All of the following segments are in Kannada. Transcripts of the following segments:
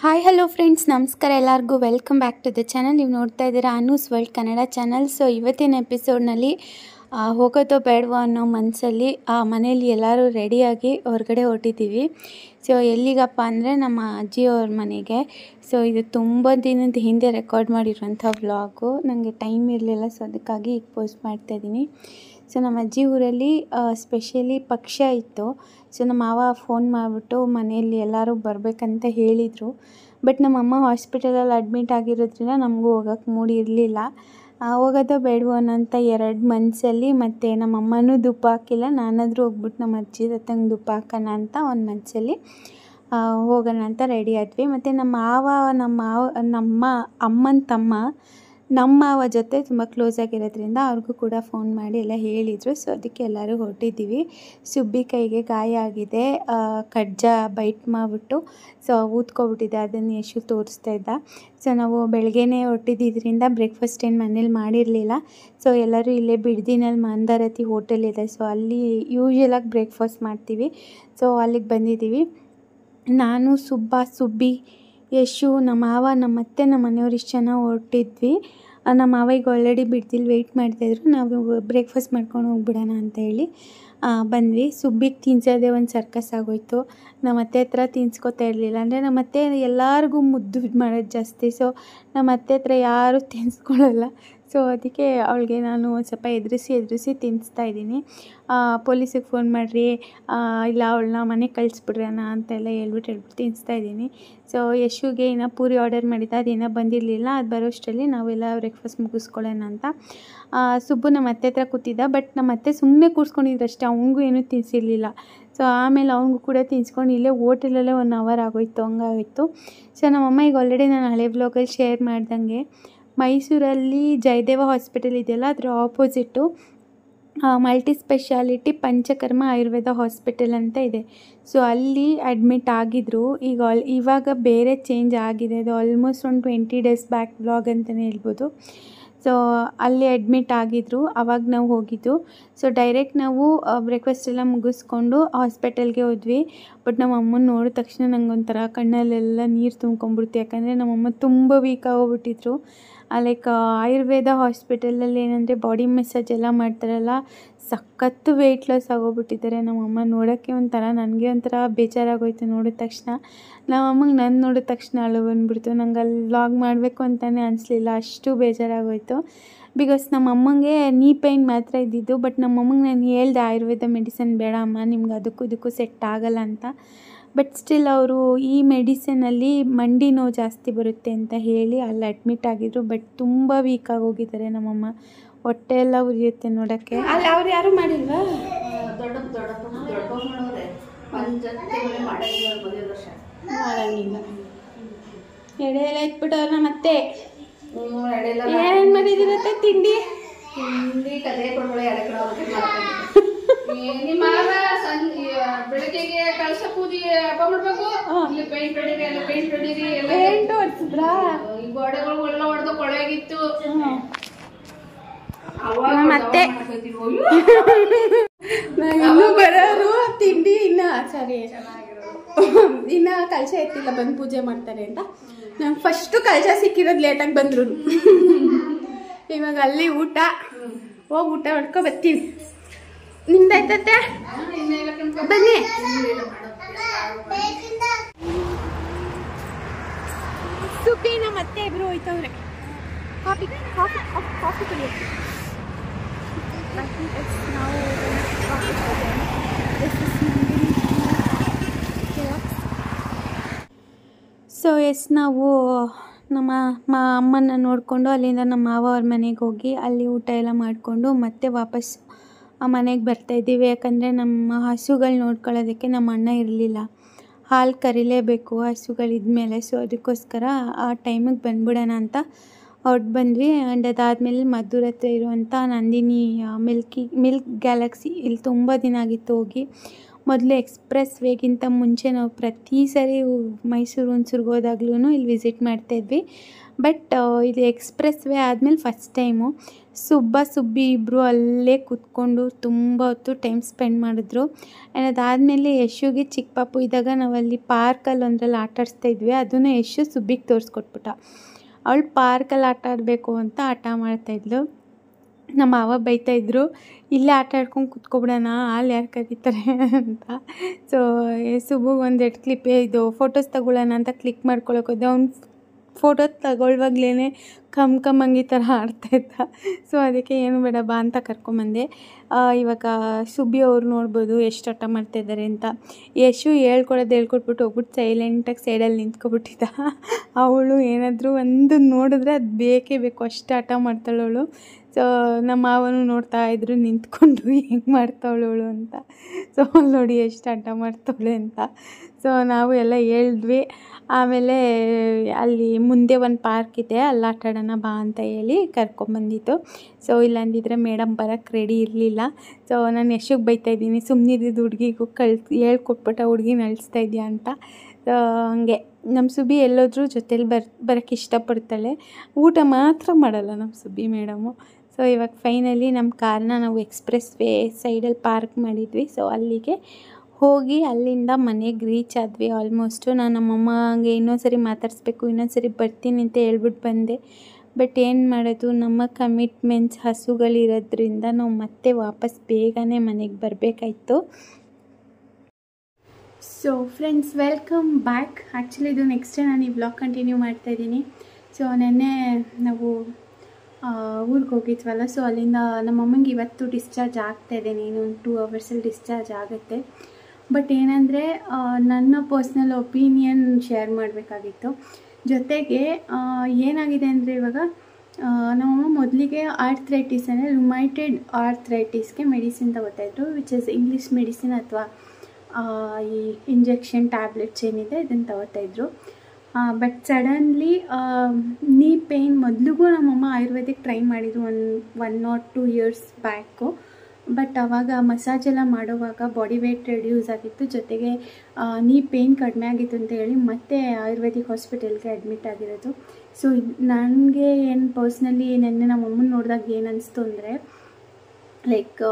ಹಾಯ್ ಹಲೋ ಫ್ರೆಂಡ್ಸ್, ನಮಸ್ಕಾರ ಎಲ್ಲರಿಗೂ. Welcome back to the channel. ನೀವು ನೋಡ್ತಾ ಇದ್ದೀರಾ Anu's world Kannada channel. So ಇವತ್ತಿನ ಎಪಿಸೋಡ್ನಲ್ಲಿ ಹೋಗೋದೋ ಬೇಡವೋ ಅನ್ನೋ ಮನಸ್ಸಲ್ಲಿ ಮನೇಲಿ ಎಲ್ಲರೂ ರೆಡಿಯಾಗಿ ಹೊರಗಡೆ ಹೊರಟಿದ್ದೀವಿ. ಸೊ ಎಲ್ಲಿಗಪ್ಪ ಅಂದರೆ ನಮ್ಮ ಅಜ್ಜಿಯವ್ರ ಮನೆಗೆ. ಸೊ ಇದು ತುಂಬ ದಿನದ ಹಿಂದೆ ರೆಕಾರ್ಡ್ ಮಾಡಿರುವಂಥ ವ್ಲಾಗು. ನನಗೆ ಟೈಮ್ ಇರಲಿಲ್ಲ, ಸೊ ಅದಕ್ಕಾಗಿ ಈಗ ಪೋಸ್ಟ್ ಮಾಡ್ತಾಯಿದ್ದೀನಿ. ಸೊ ನಮ್ಮ ಅಜ್ಜಿ ಊರಲ್ಲಿ ಸ್ಪೆಷಲಿ ಪಕ್ಷ ಇತ್ತು. ಸೊ ನಮ್ಮ ಮಾವ ಫೋನ್ ಮಾಡಿಬಿಟ್ಟು ಮನೆಯಲ್ಲಿ ಎಲ್ಲರೂ ಬರಬೇಕಂತ ಹೇಳಿದರು. ಬಟ್ ನಮ್ಮಮ್ಮ ಹಾಸ್ಪಿಟಲಲ್ಲಿ ಅಡ್ಮಿಟ್ ಆಗಿರೋದ್ರಿಂದ ನಮಗೂ ಹೋಗೋಕ್ಕೆ ಮೂಡಿ ಇರಲಿಲ್ಲ. ಹೋಗೋದೋ ಬೇಡವೋ ಅನ್ನೋಂಥ 2 ಮನಸ್ಸಲ್ಲಿ, ಮತ್ತು ನಮ್ಮಮ್ಮನೂ ದುಪ್ಪ ಹಾಕಿಲ್ಲ, ನಾನಾದರೂ ಹೋಗ್ಬಿಟ್ಟು ನಮ್ಮ ಅಜ್ಜಿ ಹತ್ತಂಗೆ ದುಪ್ಪ ಹಾಕೋಣ ಅಂತ ಒಂದು ಮನಸ್ಸಲ್ಲಿ ಹೋಗೋಣ ಅಂತ ರೆಡಿ ಆದ್ವಿ. ಮತ್ತು ನಮ್ಮ ಅಮ್ಮನ ತಮ್ಮ ನಮ್ಮ ಮಾವ ಜೊತೆ ತುಂಬ ಕ್ಲೋಸ್ ಆಗಿರೋದ್ರಿಂದ ಅವ್ರಿಗೂ ಕೂಡ ಫೋನ್ ಮಾಡಿ ಎಲ್ಲ ಹೇಳಿದರು. ಸೊ ಅದಕ್ಕೆ ಎಲ್ಲರೂ ಹೊರಟಿದ್ದೀವಿ. ಸುಬ್ಬಿ ಕೈಗೆ ಗಾಯ ಆಗಿದೆ, ಕಡ್ಜ ಬೈಟ್ ಮಾಡಿಬಿಟ್ಟು ಸೊ ಊದ್ಕೊಬಿಟ್ಟಿದೆ. ಅದನ್ನು ಯಶು ತೋರಿಸ್ತಾ ಇದ್ದ. ಸೊ ನಾವು ಬೆಳಗ್ಗೆನೇ ಹೊರಟಿದ್ದರಿಂದ ಬ್ರೇಕ್ಫಾಸ್ಟ್ ಏನು ಮನೇಲಿ ಮಾಡಿರಲಿಲ್ಲ. ಸೊ ಎಲ್ಲರೂ ಇಲ್ಲೇ ಬಿಡ್ದಿನಲ್ಲಿ ಮಂದಾರತಿ ಹೋಟೆಲ್ ಇದೆ, ಸೊ ಅಲ್ಲಿ ಯೂಶ್ವಲಾಗಿ ಬ್ರೇಕ್ಫಾಸ್ಟ್ ಮಾಡ್ತೀವಿ. ಸೊ ಅಲ್ಲಿಗೆ ಬಂದಿದ್ದೀವಿ. ನಾನು ಸುಬ್ಬಿ, ಯಶು, ನಮ್ಮ ಮಾವ, ನಮ್ಮ ಅತ್ತೆ, ನಮ್ಮ ಮನೆಯವ್ರು ಇಷ್ಟು ಜನ ಹೊರಟಿದ್ವಿ. ನಮ್ಮ ಮಾವಿಗೆ ಆಲ್ರೆಡಿ ಬಿಡ್ದಿಲ್ಲಿ ವೆಯ್ಟ್ ಮಾಡ್ತಾಯಿದ್ರು. ನಾವು ಬ್ರೇಕ್ಫಾಸ್ಟ್ ಮಾಡ್ಕೊಂಡು ಹೋಗ್ಬಿಡೋಣ ಅಂತ ಹೇಳಿ ಬಂದ್ವಿ. ಸುಬ್ಬಿಗೆ ತಿನ್ಸೋದೇ ಒಂದು ಸರ್ಕಸ್ ಆಗೋಯ್ತು. ನಮ್ಮ ಅತ್ತೆ ಹತ್ರ ತಿನ್ಸ್ಕೊತಾ ಇರಲಿಲ್ಲ. ಅಂದರೆ ನಮ್ಮ ಅತ್ತೆ ಎಲ್ಲರಿಗೂ ಮುದ್ದು ಮಾಡೋದು ಜಾಸ್ತಿ. ಸೊ ನಮ್ಮ ಅತ್ತೆ ಹತ್ರ ಯಾರೂ ತಿನ್ಸ್ಕೊಳ್ಳಲ್ಲ. ಸೊ ಅದಕ್ಕೆ ಅವಳಿಗೆ ನಾನು ಒಂದು ಸ್ವಲ್ಪ ಎದುರಿಸಿ ತಿನ್ನಿಸ್ತಾ ಇದ್ದೀನಿ. ಪೊಲೀಸಿಗೆ ಫೋನ್ ಮಾಡಿರಿ, ಇಲ್ಲ ಅವಳನ್ನ ಮನೆಗೆ ಕಳಿಸ್ಬಿಡ್ರಣ ಅಂತೆಲ್ಲ ಹೇಳ್ಬಿಟ್ಟು ತಿನ್ನಿಸ್ತಾ ಇದ್ದೀನಿ. ಸೊ ಯಶುಗೆ ಇನ್ನೂ ಪೂರಿ ಆರ್ಡರ್ ಮಾಡಿದ್ದೆ, ಅದೇನೋ ಬಂದಿರಲಿಲ್ಲ. ಅದು ಬರೋಷ್ಟರಲ್ಲಿ ನಾವೆಲ್ಲ ಬ್ರೇಕ್ಫಾಸ್ಟ್ ಮುಗಿಸ್ಕೊಳ್ಳೋಣ ಅಂತ. ಸುಬ್ಬು ನಮ್ಮ ಅತ್ತೆ ಹತ್ರ ಕೂತಿದ್ದ. ಬಟ್ ನಮ್ಮ ಅತ್ತೆ ಸುಮ್ಮನೆ ಕೂರಿಸ್ಕೊಂಡಿದ್ರು ಅಷ್ಟೇ, ಅವನಿಗೂ ಏನೂ ತಿನ್ನಿಸಿರಲಿಲ್ಲ. ಸೊ ಆಮೇಲೆ ಅವನಿಗೂ ಕೂಡ ತಿನ್ಸ್ಕೊಂಡು ಇಲ್ಲೇ ಹೋಟೆಲಲ್ಲೇ 1 ಅವರ್ ಆಗೋಯ್ತು, ಹಂಗಾಗೋಯ್ತು. ಸೊ ನಮ್ಮಮ್ಮ ಈಗ ಆಲ್ರೆಡಿ ನಾನು ಹಳೆ ಬ್ಲಾಗಲ್ಲಿ ಶೇರ್ ಮಾಡ್ದಂಗೆ ಮೈಸೂರಲ್ಲಿ ಜಯದೇವ ಹಾಸ್ಪಿಟಲ್ ಇದೆಯಲ್ಲ, ಅದರ opposite multi speciality Panchakarma Ayurveda hospital ಅಂತ ಇದೆ. ಸೊ ಅಲ್ಲಿ ಅಡ್ಮಿಟ್ ಆಗಿದ್ದರು. ಇವಾಗ ಬೇರೆ ಚೇಂಜ್ ಆಗಿದೆ. ಅದು ಆಲ್ಮೋಸ್ಟ್ ಒಂದು 20 ಡೇಸ್ ಬ್ಯಾಕ್ ವ್ಲಾಗ್ ಅಂತಲೇ ಹೇಳ್ಬೋದು. ಸೊ ಅಲ್ಲಿ ಅಡ್ಮಿಟ್ ಆಗಿದ್ದರು, ಆವಾಗ ನಾವು ಹೋಗಿದ್ದು. ಸೊ ಡೈರೆಕ್ಟ್ ನಾವು ಬ್ರೇಕ್ಫಾಸ್ಟ್ ಎಲ್ಲ ಮುಗಿಸ್ಕೊಂಡು ಹಾಸ್ಪಿಟಲ್ಗೆ ಹೋದ್ವಿ. ಬಟ್ ನಮ್ಮ ಅಮ್ಮನ ನೋಡಿದ ತಕ್ಷಣ ನಂಗೊಂಥರ ಕಣ್ಣಲ್ಲೆಲ್ಲ ನೀರು ತುಂಬ್ಕೊಂಡ್ಬಿಡ್ತು. ಯಾಕಂದರೆ ನಮ್ಮಮ್ಮ ತುಂಬ ವೀಕ್ ಆಗೋಗ್ಬಿಟ್ಟಿದ್ರು. ಲೈಕ್ ಆಯುರ್ವೇದ ಹಾಸ್ಪಿಟಲಲ್ಲಿ ಏನಂದರೆ ಬಾಡಿ ಮಸಾಜ್ ಎಲ್ಲ ಮಾಡ್ತಾರಲ್ಲ, ಸಖತ್ತು ವೆಯ್ಟ್ ಲಾಸ್ ಆಗೋಗ್ಬಿಟ್ಟಿದ್ದಾರೆ ನಮ್ಮಮ್ಮ. ನೋಡೋಕ್ಕೆ ಒಂಥರ, ನನಗೆ ಒಂಥರ ಬೇಜಾರಾಗೋಯ್ತು ನೋಡಿದ ತಕ್ಷಣ. ನಮ್ಮಮ್ಮಗೆ ನಾನು ನೋಡಿದ ತಕ್ಷಣ ಅಳು ಬಂದುಬಿಡ್ತು. ನಂಗೆ ಅಲ್ಲಿ ವ್ಲಾಗ್ ಮಾಡಬೇಕು ಅಂತಲೇ ಅನಿಸ್ಲಿಲ್ಲ, ಅಷ್ಟು ಬೇಜಾರಾಗೋಯ್ತು. ಬಿಕಾಸ್ ನಮ್ಮಮ್ಮಂಗೆ ನೀ ಪೇಯ್ನ್ ಮಾತ್ರ ಇದ್ದಿದ್ದು. ಬಟ್ ನಮ್ಮಮ್ಮಗೆ ನಾನು ಹೇಳ್ದೆ ಆಯುರ್ವೇದ ಮೆಡಿಸಿನ್ ಬೇಡ ಅಮ್ಮ, ನಿಮ್ಗೆ ಅದಕ್ಕೂ ಇದಕ್ಕೂ ಸೆಟ್ ಆಗಲ್ಲ ಅಂತ. ಬಟ್ ಸ್ಟಿಲ್ ಅವರು ಈ ಮೆಡಿಸಿನಲ್ಲಿ ಮಂಡಿ ನೋವು ಜಾಸ್ತಿ ಬರುತ್ತೆ ಅಂತ ಹೇಳಿ ಅಲ್ಲಿ ಅಡ್ಮಿಟ್ ಆಗಿದ್ರು. ಬಟ್ ತುಂಬ ವೀಕ್ ಆಗೋಗಿದ್ದಾರೆ ನಮ್ಮಮ್ಮ. ಹೊಟ್ಟೆ ಎಲ್ಲ ಉರಿಯುತ್ತೆ ನೋಡೋಕ್ಕೆ. ಅಲ್ಲಿ ಅವ್ರು ಯಾರೂ ಮಾಡಿಲ್ವಾ? ಮಾಡಂಗಿಲ್ಲ. ಎಡೆ ಎಲ್ಲ ಇಟ್ಬಿಟ್ಟವ್ರ ಮತ್ತೆ ಏನೇನು ಮಾಡಿದಿರತ್ತೆ ತಿಂಡಿ? ಕಲೆ ಕೊಡ್ಬೇಡ, ಬೆಳಗ್ಗೆಗೆ ಕಳಸ ಪೂಜೆಗೆ ಹಬ್ಬ ಮಾಡ್ಬೇಕು. ಇಲ್ಲಿ ಪೇಂಟ್ ಹೊಡೀರಿ, ಎಲ್ಲ ಪೇಂಟ್ ಹೊಡೀರಿ, ಎಲ್ಲ ಪೇಂಟ್ ಹೊಡ್ಸಿದ್ರಾ? ಈ ಗೋಡೆಗಳು ಎಲ್ಲ ಹೊಡೆದು ಕೊಳೆಯಾಗಿತ್ತು. ಮತ್ತೆ ಇನ್ನೂ ಬರೋರು ತಿಂಡಿ ಇನ್ನ ಇನ್ನ ಕಳಶ ಎತ್ತಿಲ್ಲ, ಬಂದು ಪೂಜೆ ಮಾಡ್ತಾರೆ ಅಂತ. ನಂಗೆ ಫಸ್ಟು ಕಳಶ ಸಿಕ್ಕಿರೋದು ಲೇಟಾಗಿ ಬಂದ್ರು. ಇವಾಗ ಅಲ್ಲಿ ಊಟ, ಹೋಗಿ ಊಟ ಮಾಡ್ಕೊ ಬರ್ತೀವಿ. ನಿಮ್ದಾಯ್ತತ್ತೆ? ಬನ್ನಿ. ಸುಬ್ಬಿನ ಮತ್ತೆ ಇಬ್ರು ಹೋಯ್ತವ್ರೆ ಕಾಫಿ ಕುಡಿಯೋಕ್ಕೆ. ಸೊ ನಾವು ನಮ್ಮ ಅಮ್ಮನ ನೋಡಿಕೊಂಡು ಅಲ್ಲಿಂದ ನಮ್ಮ ಮಾವ ಅವ್ರ ಮನೆಗೆ ಹೋಗಿ ಅಲ್ಲಿ ಊಟ ಎಲ್ಲ ಮಾಡಿಕೊಂಡು ಮತ್ತೆ ವಾಪಸ್ ಮನೆಗೆ ಬರ್ತಾಯಿದ್ದೀವಿ. ಯಾಕಂದರೆ ನಮ್ಮ ಹಸುಗಳು ನೋಡ್ಕೊಳ್ಳೋದಕ್ಕೆ ನಮ್ಮ ಅಣ್ಣ ಇರಲಿಲ್ಲ. ಹಾಲು ಕರಿಲೇಬೇಕು ಹಸುಗಳಿದ್ಮೇಲೆ. ಸೊ ಅದಕ್ಕೋಸ್ಕರ ಆ ಟೈಮಿಗೆ ಬಂದ್ಬಿಡೋಣ ಅಂತ ಹೊರಟು ಬಂದ್ವಿ. ಆ್ಯಂಡ್ ಅದಾದಮೇಲೆ ಮದ್ದೂರ ಹತ್ರ ಇರುವಂಥ ನಂದಿನಿ ಮಿಲ್ಕ್ ಗ್ಯಾಲಕ್ಸಿ, ಇಲ್ಲಿ ತುಂಬ ದಿನ ಆಗಿತ್ತು ಹೋಗಿ. ಮೊದಲು ಎಕ್ಸ್‌ಪ್ರೆಸ್ ವೇಗಿಂತ ಮುಂಚೆ ನಾವು ಪ್ರತಿ ಸರಿ ಮೈಸೂರು ಹುಣಸೂರ್ಗೆ ಹೋದಾಗ್ಲೂ ಇಲ್ಲಿ ವಿಸಿಟ್ ಮಾಡ್ತಾಯಿದ್ವಿ. ಬಟ್ ಇದು ಎಕ್ಸ್‌ಪ್ರೆಸ್ ವೇ ಆದಮೇಲೆ ಫಸ್ಟ್ ಟೈಮು ಸುಬ್ಬಿ ಇಬ್ಬರು ಅಲ್ಲೇ ಕೂತ್ಕೊಂಡು ತುಂಬ ಹೊತ್ತು ಟೈಮ್ ಸ್ಪೆಂಡ್ ಮಾಡಿದ್ರು. ಆ್ಯಂಡ್ ಅದಾದಮೇಲೆ ಯಶುಗೆ ಚಿಕ್ಕ ಪಾಪು ಇದ್ದಾಗ ನಾವಲ್ಲಿ ಪಾರ್ಕಲ್ಲಿ ಒಂದರಲ್ಲಿ ಆಟ ಆಡಿಸ್ತಾ ಇದ್ವಿ. ಅದನ್ನು ಯಶು ಸುಬ್ಬಿಗೆ ತೋರಿಸ್ಕೊಟ್ಬಿಟ್ಟ. ಅವಳು ಪಾರ್ಕಲ್ಲಿ ಆಟ ಆಡಬೇಕು ಅಂತ ಹಠ ಮಾಡ್ತಾಯಿದ್ಲು. ನಮ್ಮ ಮಾವ ಬೈತಾಯಿದ್ರು, ಇಲ್ಲೇ ಆಟ ಆಡ್ಕೊಂಡು ಕೂತ್ಕೊಬಿಡೋಣ, ಅಲ್ಲಿ ಯಾರು ಕರೀತಾರೆ ಅಂತ. ಸೊ ಸುಬ್ಬುಗೆ ಒಂದೆರಡು ಕ್ಲಿಪ್ ಇದು ಫೋಟೋಸ್ ತಗೊಳ್ಳೋಣ ಅಂತ ಕ್ಲಿಕ್ ಮಾಡ್ಕೊಳಕ್ಕೆ ಹೋದೆ. ಅವ್ನು ಫೋಟೋ ತಗೊಳ್ವಾಗ್ಲೇ ಕಮ್ಮಂಗಿ ಥರ ಆಡ್ತಾಯಿದ್ದ. ಸೊ ಅದಕ್ಕೆ ಏನು ಬೇಡ ಬಾ ಅಂತ ಕರ್ಕೊಂಬಂದೆ. ಇವಾಗ ಸುಬ್ಬಿ ಅವ್ರು ನೋಡ್ಬೋದು ಎಷ್ಟು ಹಠ ಮಾಡ್ತಾಯಿದ್ದಾರೆ ಅಂತ. ಯಶು ಹೇಳ್ಕೊಟ್ಬಿಟ್ಟು ಹೋಗ್ಬಿಟ್ಟು ಸೈಲೆಂಟಾಗಿ ಸೈಡಲ್ಲಿ ನಿಂತ್ಕೊಬಿಟ್ಟಿದ್ದ. ಅವಳು ಏನಾದರೂ ಒಂದು ನೋಡಿದ್ರೆ ಅದು ಬೇಕೇ ಬೇಕು, ಅಷ್ಟು ಹಠ ಮಾಡ್ತಾಳವಳು. ಸೊ ನಮ್ಮ ಮಾವನು ನೋಡ್ತಾಯಿದ್ರು ನಿಂತ್ಕೊಂಡು ಹೆಂಗೆ ಮಾಡ್ತಾವಳವಳು ಅಂತ. ಸೊ ನೋಡಿ ಎಷ್ಟು ಹಠ ಮಾಡ್ತಾವಳೆ ಅಂತ. ಸೊ ನಾವು ಎಲ್ಲ ಹೇಳಿದ್ವಿ. ಆಮೇಲೆ ಅಲ್ಲಿ ಮುಂದೆ ಒಂದು ಪಾರ್ಕ್ ಇದೆ, ಅಲ್ಲಿ ಆಟ ಆಡೋಣ ಬಾ ಅಂತ ಹೇಳಿ ಕರ್ಕೊಂಬಂದಿತ್ತು. ಸೊ ಇಲ್ಲಾಂದಿದ್ರೆ ಮೇಡಮ್ ಬರೋಕ್ಕೆ ರೆಡಿ ಇರಲಿಲ್ಲ. ಸೊ ನಾನು ಯಶುಗೆ ಬೈತಾಯಿದ್ದೀನಿ, ಸುಮ್ಮನಿದ್ದು ಹುಡುಗಿಗೂ ಹೇಳ್ಕೊಟ್ಬಿಟ್ಟು ಹುಡುಗಿನ ಅಳಿಸ್ತಾ ಇದೆಯಾ ಅಂತ. ಸೊ ಹಂಗೆ ನಮ್ಮ ಸುಬ್ಬಿ ಎಲ್ಲೋದ್ರೂ ಜೊತೇಲಿ ಬರೋಕ್ಕೆ ಇಷ್ಟಪಡ್ತಾಳೆ. ಊಟ ಮಾತ್ರ ಮಾಡಲ್ಲ ನಮ್ಮ ಸುಬ್ಬಿ ಮೇಡಮು. ಸೊ ಇವಾಗ ಫೈನಲಿ ನಮ್ಮ ಕಾರ್ನ ನಾವು ಎಕ್ಸ್‌ಪ್ರೆಸ್ ವೇ ಸೈಡಲ್ಲಿ ಪಾರ್ಕ್ ಮಾಡಿದ್ವಿ. ಸೊ ಅಲ್ಲಿಗೆ ಹೋಗಿ ಅಲ್ಲಿಂದ ಮನೆಗೆ ರೀಚ್ ಆದ್ವಿ ಆಲ್ಮೋಸ್ಟು. ನಾನು ನಮ್ಮಮ್ಮಂಗೆ ಇನ್ನೊಂದು ಸರಿ ಮಾತಾಡಿಸ್ಬೇಕು, ಇನ್ನೊಂದು ಸರಿ ಬರ್ತೀನಿ ಅಂತ ಹೇಳ್ಬಿಟ್ಟು ಬಂದೆ. ಬಟ್ ಏನು ಮಾಡೋದು, ನಮ್ಮ ಕಮಿಟ್ಮೆಂಟ್ಸ್ ಹಸುಗಳಿರೋದ್ರಿಂದ ನಾವು ಮತ್ತೆ ವಾಪಸ್ ಬೇಗನೆ ಮನೆಗೆ ಬರಬೇಕಾಯ್ತು. So friends, welcome back. Actually ಇದು ನೆಕ್ಸ್ಟ್ ಡೇ ನಾನು ಈ ವ್ಲಾಗ್ ಕಂಟಿನ್ಯೂ ಮಾಡ್ತಾಯಿದ್ದೀನಿ. ಸೊ ನೆನ್ನೆ ನಾವು ಊರಿಗೆ ಹೋಗಿದ್ವಲ್ಲ, ಸೊ ಅಲ್ಲಿಂದ ನಮ್ಮಮ್ಮಂಗೆ ಇವತ್ತು ಡಿಸ್ಚಾರ್ಜ್ ಆಗ್ತಾಯಿದ್ದೀನಿ. ಇನ್ನೊಂದು 2 ಅವರ್ಸಲ್ಲಿ ಡಿಸ್ಚಾರ್ಜ್ ಆಗುತ್ತೆ. ಬಟ್ ಏನಂದರೆ ನನ್ನ ಪರ್ಸ್ನಲ್ ಒಪಿನಿಯನ್ ಶೇರ್ ಮಾಡಬೇಕಾಗಿತ್ತು. ಜೊತೆಗೆ ಏನಾಗಿದೆ ಅಂದರೆ ಇವಾಗ ನಮ್ಮಮ್ಮ ಮೊದಲಿಗೆ ಆರ್ಥ್ರೈಟಿಸ್ ಅಂದರೆ ರುಮೈಟೆಡ್ ಆರ್ಥ್ರೈಟಿಸ್ಗೆ ಮೆಡಿಸಿನ್ ತಗೋತಾಯಿದ್ರು, ವಿಚ್ ಇಸ್ ಇಂಗ್ಲೀಷ್ ಮೆಡಿಸಿನ್ ಅಥವಾ ಈ ಇಂಜೆಕ್ಷನ್ ಟ್ಯಾಬ್ಲೆಟ್ಸ್ ಏನಿದೆ ಇದನ್ನು ತಗೋತಾಯಿದ್ರು. ಬಟ್ ಸಡನ್ಲಿ ನೀ ಪೇಯ್ನ್ ಮೊದಲಿಗೂ ನಮ್ಮಮ್ಮ ಆಯುರ್ವೇದಿಕ್ ಟ್ರೈ ಮಾಡಿದ್ರು 1 or 2 years ಬ್ಯಾಕು. ಬಟ್ ಆವಾಗ ಮಸಾಜೆಲ್ಲ ಮಾಡೋವಾಗ ಬಾಡಿ ವೇಟ್ ರೆಡ್ಯೂಸ್ ಆಗಿತ್ತು, ಜೊತೆಗೆ ನೀ ಪೇಯ್ನ್ ಕಡಿಮೆ ಆಗಿತ್ತು ಅಂತ ಹೇಳಿ ಮತ್ತೆ ಆಯುರ್ವೇದಿಕ್ ಹಾಸ್ಪಿಟಲ್ಗೆ ಅಡ್ಮಿಟ್ ಆಗಿರೋದು. ಸೊ ನನಗೆ ಏನು ಪರ್ಸ್ನಲಿ ನೆನ್ನೆ ನಮ್ಮಮ್ಮನ ನೋಡಿದಾಗ ಏನು ಅನಿಸ್ತು ಅಂದರೆ, ಲೈಕ್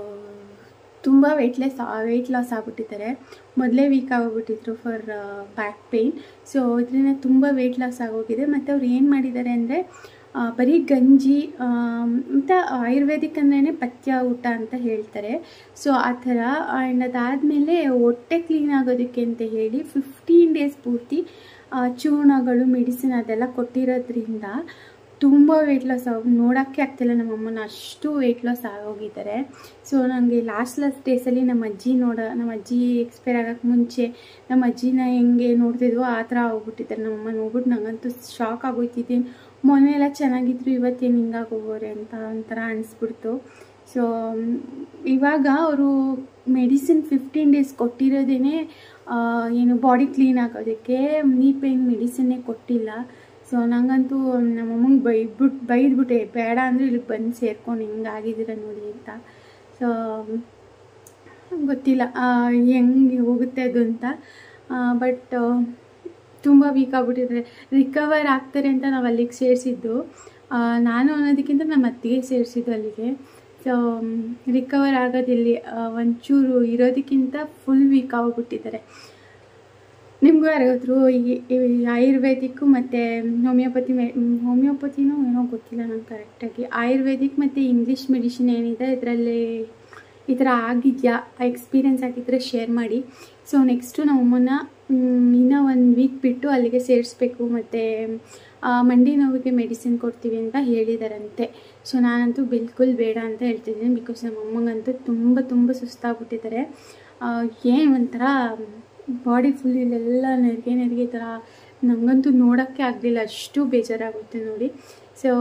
ತುಂಬ ವೆಯ್ಟ್ ಲಾಸ್ ಆಗಿಬಿಟ್ಟಿದ್ದಾರೆ. ಮೊದಲೇ ವೀಕ್ ಆಗೋಗ್ಬಿಟ್ಟಿದ್ರು ಫಾರ್ ಬ್ಯಾಕ್ ಪೇಯ್ನ್. ಸೊ ಇದರಿಂದ ತುಂಬ ವೆಯ್ಟ್ ಲಾಸ್ ಆಗೋಗಿದೆ. ಮತ್ತು ಅವ್ರು ಏನು ಮಾಡಿದ್ದಾರೆ ಅಂದರೆ ಬರೀ ಗಂಜಿ ಅಂತ ಆಯುರ್ವೇದಿಕ್ ಅಂದ್ರೇ ಪಥ್ಯ ಊಟ ಅಂತ ಹೇಳ್ತಾರೆ. ಸೊ ಆ ಥರ. ಆ್ಯಂಡ್ ಅದಾದಮೇಲೆ ಹೊಟ್ಟೆ ಕ್ಲೀನ್ ಆಗೋದಕ್ಕೆ ಅಂತ ಹೇಳಿ 15 days ಪೂರ್ತಿ ಚೂರ್ಣಗಳು ಮೆಡಿಸಿನ್ ಅದೆಲ್ಲ ಕೊಟ್ಟಿರೋದ್ರಿಂದ ತುಂಬ ವೆಯ್ಟ್ ಲಾಸ್ ನೋಡೋಕ್ಕೆ ಆಗ್ತಿಲ್ಲ ನಮ್ಮಮ್ಮನ, ಅಷ್ಟು ವೆಯ್ಟ್ ಲಾಸ್ ಆಗೋಗಿದ್ದಾರೆ. ಸೊ ನನಗೆ ಲಾಸ್ಟ್ ಡೇಸಲ್ಲಿ ನಮ್ಮ ಅಜ್ಜಿ ಎಕ್ಸ್ಪೈರ್ ಆಗೋಕ್ಕೆ ಮುಂಚೆ ನಮ್ಮ ಅಜ್ಜಿನ ಹೆಂಗೆ ನೋಡ್ತಿದ್ವೋ ಆ ಥರ ಹೋಗ್ಬಿಟ್ಟಿದ್ದಾರೆ ನಮ್ಮಮ್ಮ. ನೋಡ್ಬಿಟ್ಟು ನನಗಂತೂ ಶಾಕ್ ಆಗೋಯ್ತಿದ್ದೀನಿ. ಮೊನ್ನೆ ಎಲ್ಲ ಚೆನ್ನಾಗಿದ್ರು, ಇವತ್ತೇನು ಹಿಂಗಾಗೋಗೋರೆ ಅಂತ ಒಂಥರ ಅನಿಸ್ಬಿಡ್ತು. ಸೊ ಇವಾಗ ಅವರು ಮೆಡಿಸಿನ್ 15 days ಕೊಟ್ಟಿರೋದೇ ಏನು ಬಾಡಿ ಕ್ಲೀನ್ ಆಗೋದಕ್ಕೆ, ನೀ ಪೇಯ್ನ್ ಮೆಡಿಸಿನ್ನೇ ಕೊಟ್ಟಿಲ್ಲ. ಸೊ ನನಗಂತೂ ನಮ್ಮಮ್ಮಂಗೆ ಬೈದ್ಬಿಟ್ಟೆ, ಬೇಡ ಅಂದರೆ ಇಲ್ಲಿಗೆ ಬಂದು ಸೇರ್ಕೊಂಡು ಹಿಂಗಾಗಿದ್ದೀರ ನೋಡಿ ಅಂತ. ಸೊ ಗೊತ್ತಿಲ್ಲ ಹೆಂಗೆ ಹೋಗುತ್ತೆ ಅದು ಅಂತ. ಬಟ್ ತುಂಬ ವೀಕ್ ಆಗಿಬಿಟ್ಟಿದ್ದಾರೆ. ರಿಕವರ್ ಆಗ್ತಾರೆ ಅಂತ ನಾವು ಅಲ್ಲಿಗೆ ಸೇರಿಸಿದ್ದು, ನಾನು ಅನ್ನೋದಕ್ಕಿಂತ ನಮ್ಮ ಅತ್ತಿಗೆ ಸೇರಿಸಿದ್ದು ಅಲ್ಲಿಗೆ. ಸೊ ರಿಕವರ್ ಆಗೋದಿಲ್ಲಿ ಒಂಚೂರು ಇರೋದಕ್ಕಿಂತ ಫುಲ್ ವೀಕ್ ಆಗಿಬಿಟ್ಟಿದ್ದಾರೆ. ನಿಮಗೂ ಯಾರಾದರೂ ಈ ಆಯುರ್ವೇದಿಕ್ಕು ಮತ್ತು ಹೋಮಿಯೋಪತಿನೂ ಏನೋ ಗೊತ್ತಿಲ್ಲ ನಂಗೆ ಕರೆಕ್ಟಾಗಿ. ಆಯುರ್ವೇದಿಕ್ ಮತ್ತು ಇಂಗ್ಲೀಷ್ ಮೆಡಿಸಿನ್ ಏನಿದೆ ಇದರಲ್ಲಿ ಈ ಥರ ಆಗಿದೆಯಾ, ಎಕ್ಸ್ಪೀರಿಯೆನ್ಸ್ ಆಗಿದ್ದರೆ ಶೇರ್ ಮಾಡಿ. ಸೊ ನೆಕ್ಸ್ಟು ನಮ್ಮಮ್ಮನ ಇನ್ನೂ 1 week ಬಿಟ್ಟು ಅಲ್ಲಿಗೆ ಸೇರಿಸ್ಬೇಕು. ಮತ್ತು ಮಂಡಿ ನೋವಿಗೆ ಮೆಡಿಸಿನ್ ಕೊಡ್ತೀವಿ ಅಂತ ಹೇಳಿದಾರಂತೆ. ಸೊ ನಾನಂತೂ ಬಿಲ್ಕುಲ್ ಬೇಡ ಅಂತ ಹೇಳ್ತಿದ್ದೀನಿ. ಬಿಕಾಸ್ ನಮ್ಮಮ್ಮಂಗಂತೂ ತುಂಬ ಸುಸ್ತಾಗ್ಬಿಟ್ಟಿದ್ದಾರೆ. ಏನು ಒಂಥರ ಬಾಡಿ ಫುಲ್ ಇಲ್ಲೆಲ್ಲ ನೆರಿಗೆ ಥರ, ನನಗಂತೂ ನೋಡೋಕ್ಕೆ ಆಗಲಿಲ್ಲ, ಅಷ್ಟು ಬೇಜಾರಾಗುತ್ತೆ ನೋಡಿ. ಸೊ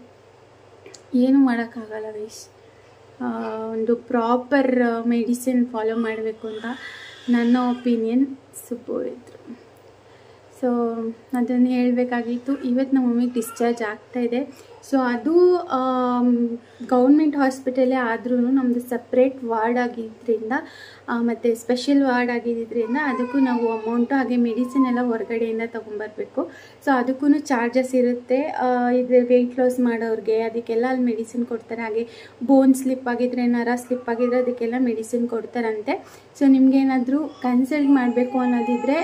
ಏನೂ ಮಾಡೋಕ್ಕಾಗಲ್ಲ ಗೈಸ್. ಒಂದು ಪ್ರಾಪರ್ ಮೆಡಿಸಿನ್ ಫಾಲೋ ಮಾಡಬೇಕು ಅಂತ ನನ್ನ ಒಪಿನಿಯನ್. ಸುಬ್ಬು ಇದ್ರು. ಸೊ ಅದನ್ನು ಹೇಳಬೇಕಾಗಿತ್ತು. ಇವತ್ತು ನಮ್ಮ ಮಮ್ಮಿಗೆ ಡಿಸ್ಚಾರ್ಜ್ ಆಗ್ತಾಯಿದೆ. ಸೊ ಅದು ಗೌರ್ಮೆಂಟ್ ಹಾಸ್ಪಿಟಲೇ ಆದ್ರೂ ನಮ್ಮದು ಸಪ್ರೇಟ್ ವಾರ್ಡ್ ಆಗಿದ್ದರಿಂದ ಮತ್ತು ಸ್ಪೆಷಲ್ ವಾರ್ಡ್ ಆಗಿದ್ದರಿಂದ ಅದಕ್ಕೂ ನಾವು ಅಮೌಂಟು ಹಾಗೆ ಮೆಡಿಸಿನ್ ಎಲ್ಲ ಹೊರಗಡೆಯಿಂದ ತೊಗೊಂಬರ್ಬೇಕು. ಸೊ ಅದಕ್ಕೂ ಚಾರ್ಜಸ್ ಇರುತ್ತೆ. ಇದು ವೆಯ್ಟ್ ಲಾಸ್ ಮಾಡೋರಿಗೆ ಅದಕ್ಕೆಲ್ಲ ಅಲ್ಲಿ ಮೆಡಿಸಿನ್ ಕೊಡ್ತಾರೆ. ಹಾಗೆ ಬೋನ್ ಸ್ಲಿಪ್ ಆಗಿದ್ರೆ, ನರ ಸ್ಲಿಪ್ ಆಗಿದ್ರೆ ಅದಕ್ಕೆಲ್ಲ ಮೆಡಿಸಿನ್ ಕೊಡ್ತಾರಂತೆ. ಸೊ ನಿಮಗೇನಾದರೂ ಕನ್ಸಲ್ಟ್ ಮಾಡಬೇಕು ಅನ್ನೋದಿದ್ರೆ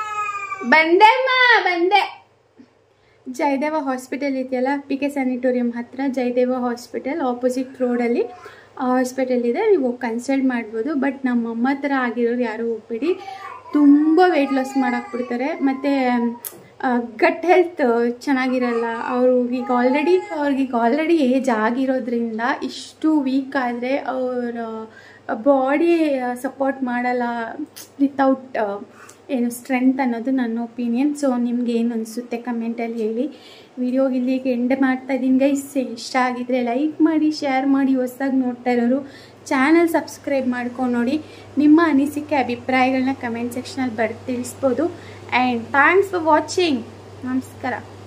ಬಂದೆ ಜಯದೇವ ಹಾಸ್ಪಿಟಲ್ ಇದೆಯಲ್ಲ, PK ಸ್ಯಾನಿಟೋರಿಯಂ ಹತ್ತಿರ ಜಯದೇವ ಹಾಸ್ಪಿಟಲ್ ಆಪೋಸಿಟ್ ರೋಡಲ್ಲಿ ಹಾಸ್ಪಿಟಲ್ ಇದೆ. ನೀವು ಕನ್ಸಲ್ಟ್ ಮಾಡ್ಬೋದು. ಬಟ್ ನಮ್ಮ ಅಮ್ಮ ಥರ ಆಗಿರೋರು ಯಾರೂ ಹೋಗ್ಬೇಡಿ, ತುಂಬ ವೆಯ್ಟ್ ಲಾಸ್ ಮಾಡಾಕ್ಬಿಡ್ತಾರೆ. ಮತ್ತು ಗಟ್ ಹೆಲ್ತ್ ಚೆನ್ನಾಗಿರಲ್ಲ. ಅವ್ರಿಗೆ ಆಲ್ರೆಡಿ ಏಜ್ ಆಗಿರೋದ್ರಿಂದ ಇಷ್ಟು ವೀಕ್ ಆದರೆ ಅವರ ಬಾಡಿ ಸಪೋರ್ಟ್ ಮಾಡಲ್ಲ ವಿತೌಟ್ ಏನು ಸ್ಟ್ರೆಂತ್ ಅನ್ನೋದು ನನ್ನ ಒಪಿನಿಯನ್. ಸೊ ನಿಮ್ಗೆ ಏನು ಅನಿಸುತ್ತೆ ಕಮೆಂಟಲ್ಲಿ ಹೇಳಿ. ವಿಡಿಯೋಗೆ ಇಲ್ಲಿಗೆ ಎಂಡ್ ಮಾಡ್ತಾಯಿದ್ದೀನಿ ಗೈಸ್. ಇಷ್ಟ ಆಗಿದ್ರೆ ಲೈಕ್ ಮಾಡಿ, ಶೇರ್ ಮಾಡಿ. ಹೊಸದಾಗಿ ನೋಡ್ತಾ ಇರೋರು ಚಾನಲ್ ಸಬ್ಸ್ಕ್ರೈಬ್ ಮಾಡ್ಕೊಂಡು ನೋಡಿ. ನಿಮ್ಮ ಅನಿಸಿಕೆ ಅಭಿಪ್ರಾಯಗಳನ್ನ ಕಮೆಂಟ್ ಸೆಕ್ಷನಲ್ಲಿ ತಿಳಿಸ್ಬೋದು. And thanks for watching. ನಮಸ್ಕಾರ.